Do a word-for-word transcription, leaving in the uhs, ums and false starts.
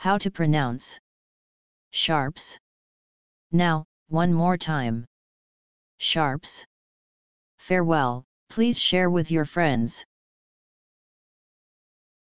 How to pronounce sharpes. Now, one more time. Sharpes. Farewell, please share with your friends.